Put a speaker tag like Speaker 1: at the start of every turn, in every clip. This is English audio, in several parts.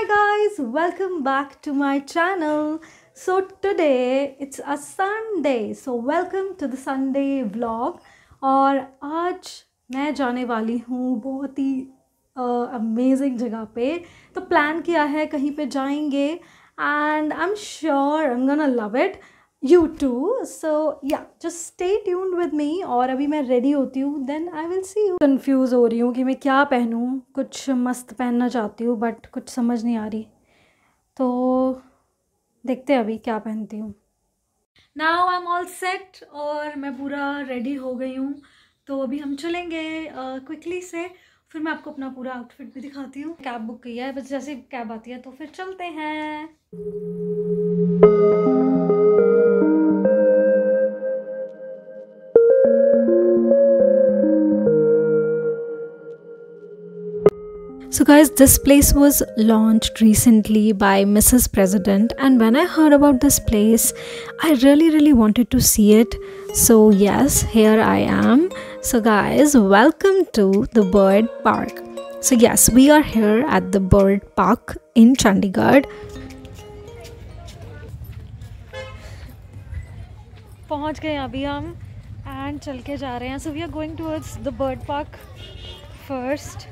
Speaker 1: guys, welcome back to my channel. So today it's a Sunday, so welcome to the Sunday vlog. और आज मैं जाने वाली हूँ बहुत ही अमेजिंग जगह पे. तो प्लान किया है कहीं पे जाएंगे and I'm sure I'm gonna love it. You too. So yeah, just stay tuned with me. और अभी मैं रेडी होती हूँ, then I will see you. Confuse हो रही हूँ कि मैं क्या पहनूँ. कुछ मस्त पहनना चाहती हूँ बट कुछ समझ नहीं आ रही, तो देखते हैं अभी क्या पहनती हूँ. Now I'm all set और मैं पूरा रेडी हो गई हूँ. तो अभी हम चलेंगे क्विकली से, फिर मैं आपको अपना पूरा आउटफिट भी दिखाती हूँ. कैब बुक की है, बस जैसे कैब आती है तो फिर चलते हैं. So guys, this place was launched recently by Mrs. President, and when I heard about this place, I really wanted to see it. So yes, here I am. So guys, welcome to the Bird Park. So yes, we are here at the Bird Park in Chandigarh. पहुंच गए अभी हम and चल के जा रहे हैं. So we are going towards the Bird Park first.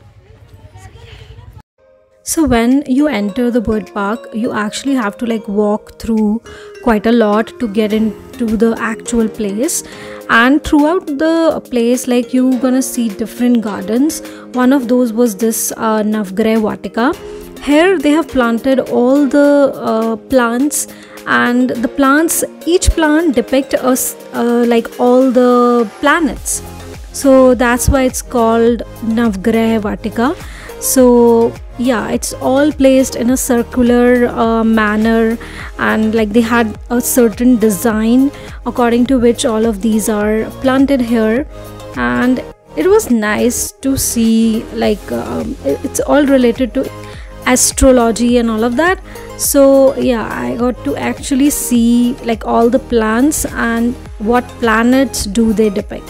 Speaker 1: So when you enter the bird park, you actually have to like walk through quite a lot to get into the actual place. And throughout the place, like you're gonna see different gardens. One of those was this Navgrah Vatika. Here they have planted all the plants, and the plants, each plant depict us like all the planets. So that's why it's called Navgrah Vatika. So yeah, it's all placed in a circular manner, and like they had a certain design according to which all of these are planted here. And it was nice to see, like it's all related to astrology and all of that. So yeah, I got to actually see like all the plants and what planets do they depict.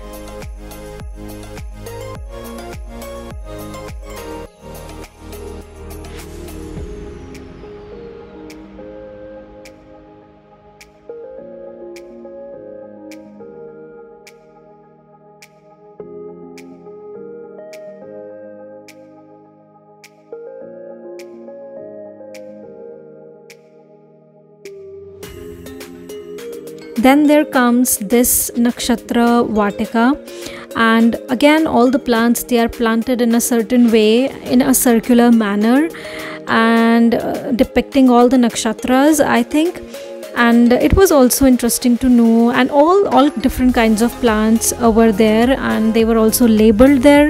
Speaker 1: Then there comes this Nakshatra Vatika, and again all the plants, they are planted in a certain way, in a circular manner, and depicting all the nakshatras, I think. And it was also interesting to know, and all different kinds of plants were there, and they were also labeled there.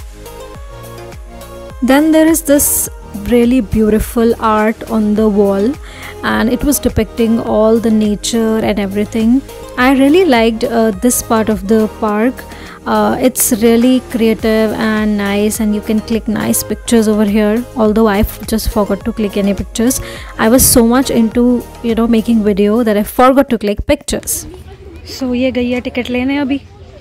Speaker 1: Then there is this really beautiful art on the wall, and it was depicting all the nature and everything. I really liked this part of the park. It's really creative and nice, and you can click nice pictures over here, although I just forgot to click any pictures. I was so much into making video that I forgot to click pictures. So ये गई है ticket लेने अभी.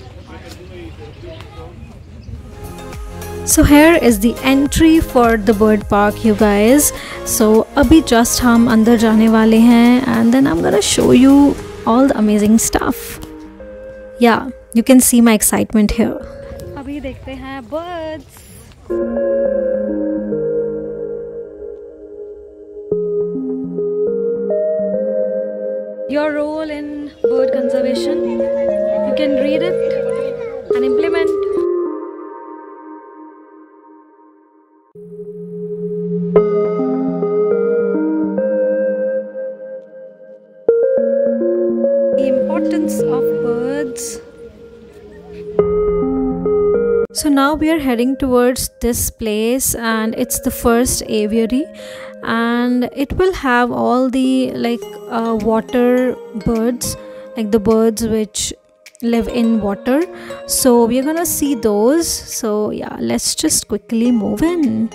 Speaker 1: So here is the entry for the bird park, you guys. So अभी just हम अंदर जाने वाले हैं, and then I'm gonna show you all the amazing stuff. Yeah, you can see my excitement here. अभी देखते हैं birds. Your role in bird conservation, you can read it and implement. The importance of birds. So now we are heading towards this place, and it's the first aviary, and it will have all the like water birds, like the birds which live in water. So we're gonna see those. So yeah, let's just quickly move in.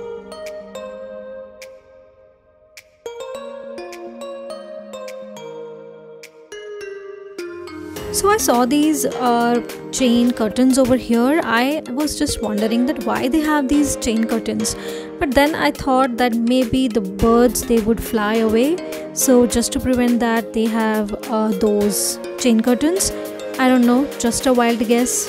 Speaker 1: So I saw these chain curtains over here. I was just wondering that why they have these chain curtains, But then I thought that maybe the birds, they would fly away, so just to prevent that they have those chain curtains. I don't know, just a wild guess.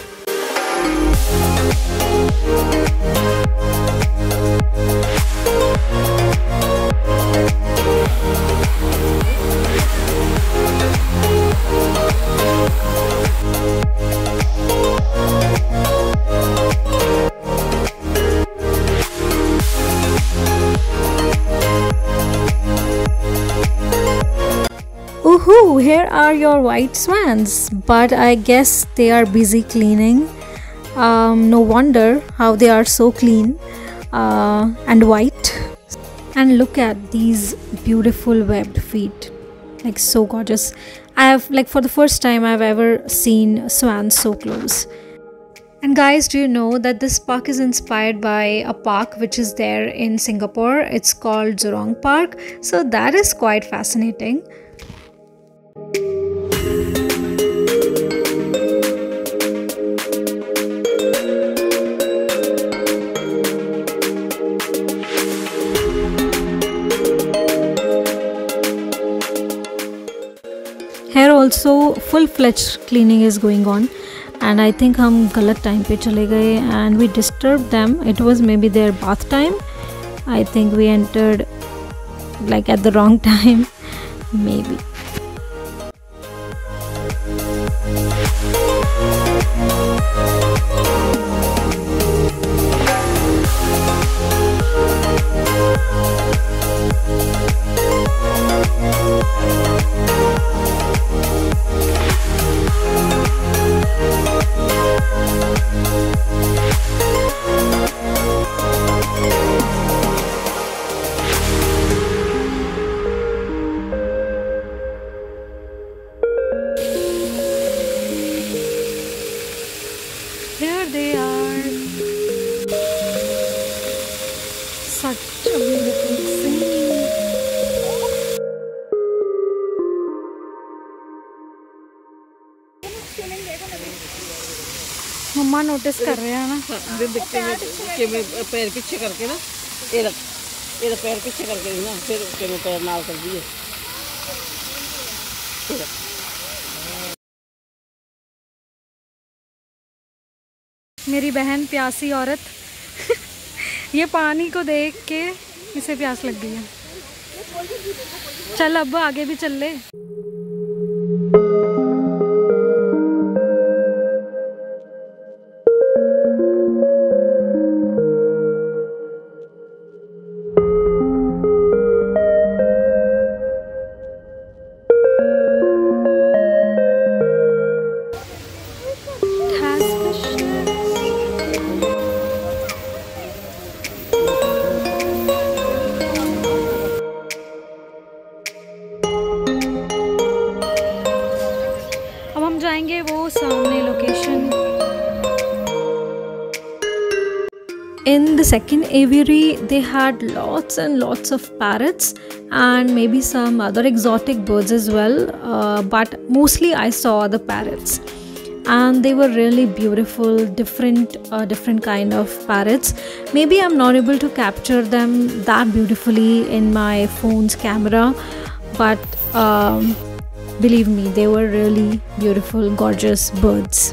Speaker 1: Woohoo! Here are your white swans, but I guess they are busy cleaning. No wonder how they are so clean and white. And look at these beautiful webbed feet, like so gorgeous. I have, like, for the first time I've ever seen swans so close. And guys, do you know that this park is inspired by a park which is there in Singapore? It's called Zurong Park. So that is quite fascinating. Here also full-fledged cleaning is going on, and I think हम गलत time पे चले गए and we disturbed them. It was maybe their bath time. I think we entered like at the wrong time, maybe. There they are. Such a beautiful scene. मम्मा notice कर रहे हैं ना।
Speaker 2: कि मैं पैर पीछे करके ना ये पैर पीछे करके ना फिर के मैं पैर नाल कर दिए।
Speaker 1: मेरी बहन प्यासी औरत ये पानी को देख के इसे प्यास लग गई है। चल अब आगे भी चल ले। जाएंगे वो सामने location. In the second aviary, they had lots and lots of parrots and maybe some other exotic birds as well, but mostly I saw the parrots, and they were really beautiful, different kind of parrots. Maybe I'm not able to capture them that beautifully in my phone's camera, but believe me, they were really beautiful, gorgeous birds.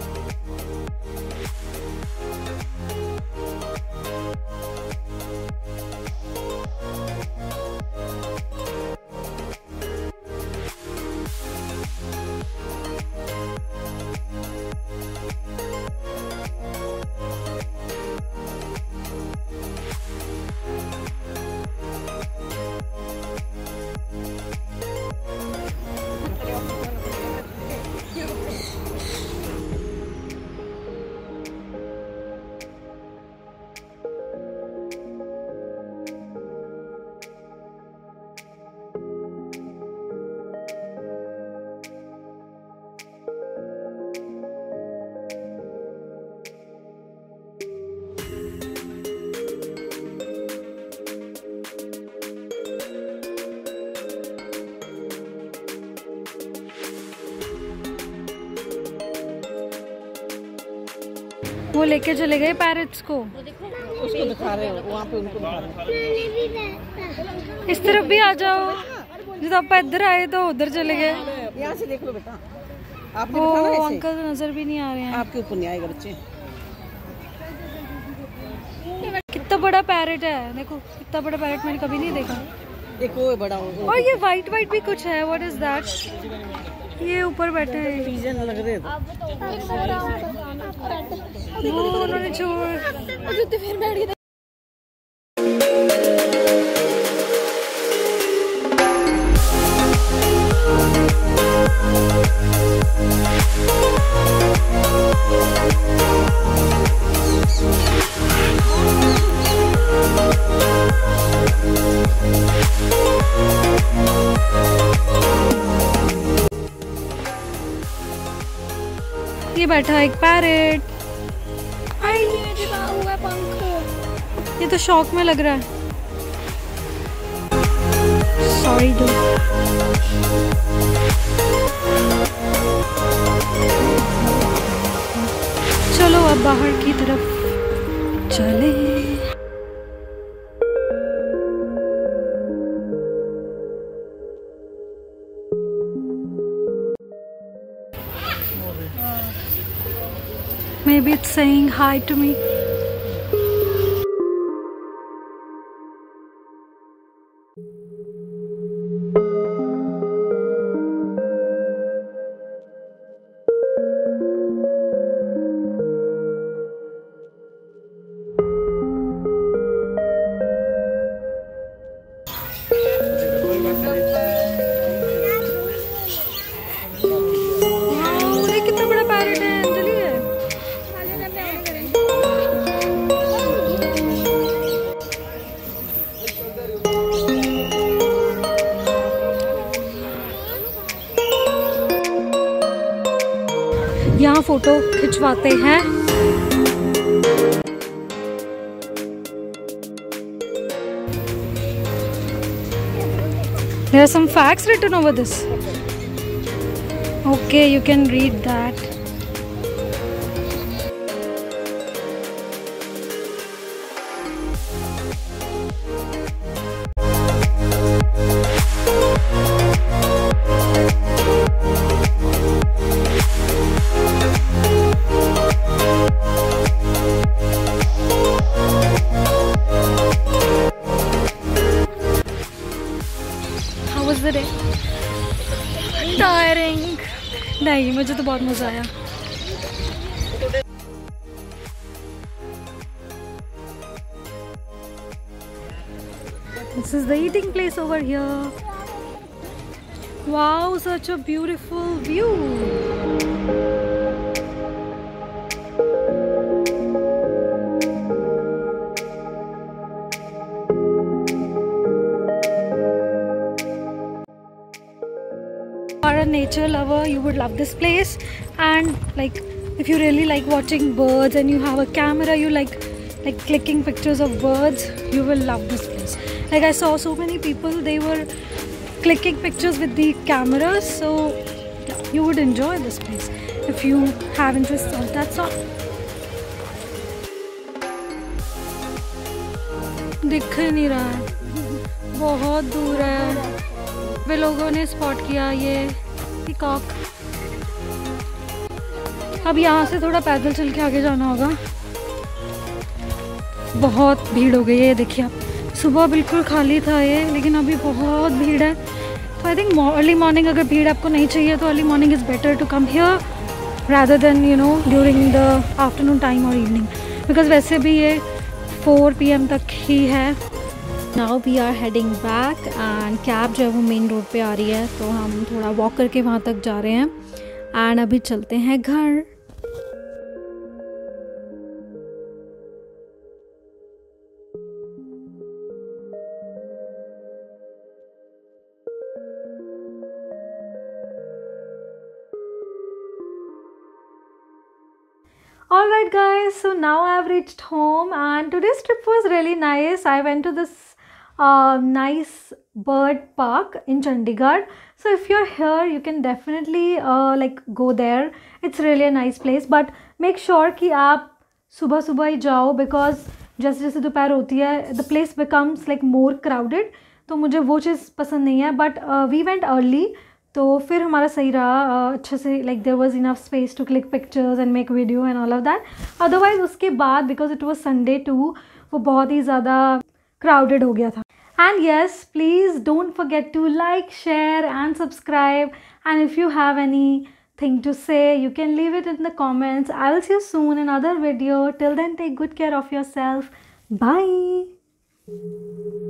Speaker 1: वो लेके चले गए parrots को।
Speaker 2: उसको दिखा रहे हो, वहाँ पे उनको दिखा रहे हो।
Speaker 1: इस तरफ भी आ जाओ। जब आप इधर आए तो उधर चले गए।
Speaker 2: यहाँ से देख लो बेटा, आपने
Speaker 1: ओ
Speaker 2: दिखाना ऐसे।
Speaker 1: अंकल तो नजर भी नहीं आ रहे हैं।
Speaker 2: आपके ऊपर नहीं आएगा बच्चे।
Speaker 1: कितना बड़ा पैरेट है, देखो कितना बड़ा पैरेट मैंने कभी नहीं देखा।
Speaker 2: एक वो है बड़ा वो।
Speaker 1: और ये वाइट वाइट भी कुछ है, व्हाट इज दैट? ये ऊपर बैठे हैं,
Speaker 2: पिजन लग रहे थे।
Speaker 1: वो उन्होंने छोड़ फिर बैठ गए। ये बैठा एक पैरेट। हुआ पंख। ये तो शौक में लग रहा है। सॉरी डू। चलो अब बाहर की तरफ चले। Maybe it's saying hi to me. Wow, देख कितना बड़ा पैरेट है। अंजलि है। यहाँ फोटो खिंचवाते हैं। There are some facts written over this. Okay, you can read that. How was the day? Tiring. नहीं, मुझे तो बहुत मजा आया। This is the eating place over here. Wow, such a beautiful view. Are a nature lover, you would love this place. And like if you really like watching birds and you have a camera, you like clicking pictures of birds, you will love this place. Like I saw so many people, they were clicking pictures with the cameras, so yeah, you would enjoy this place if you have interest of that sort. दिख नहीं रहा है, बहुत दूर है। वे लोगों ने spot किया ये पीकॉक। अब यहाँ से थोड़ा पैदल चल के आगे जाना होगा। बहुत भीड़ हो गई है, ये देखिए आप। सुबह बिल्कुल खाली था ये, लेकिन अभी बहुत भीड़ है। तो आई थिंक अर्ली मॉर्निंग अगर भीड़ आपको नहीं चाहिए तो early morning is better to come here rather than during the afternoon time और इवनिंग, बिकॉज वैसे भी ये 4 PM तक ही है। Now we are heading back and cab जो है वो मेन रोड पे आ रही है, तो हम थोड़ा वॉक करके वहाँ तक जा रहे हैं एंड अभी चलते हैं घर। Alright guys, so now I've reached home and today's trip was really nice. I went to this nice bird park in Chandigarh. So if you're here, you can definitely go there. It's really a nice place, but make sure कि आप सुबह सुबह ही जाओ, because जैसे जैसे दोपहर होती है the place becomes like more crowded, तो मुझे वो चीज़ पसंद नहीं है. बट वी वेंट अर्ली, तो फिर हमारा सही रहा अच्छे से, like there was enough space to click pictures and make video and all of that. Otherwise उसके बाद because it was Sunday too, वो बहुत ही ज़्यादा क्राउडेड हो गया था. And yes, please don't forget to like, share and subscribe. And if you have anything to say, you can leave it in the comments. I will see you soon in another video. Till then, take good care of yourself. Bye.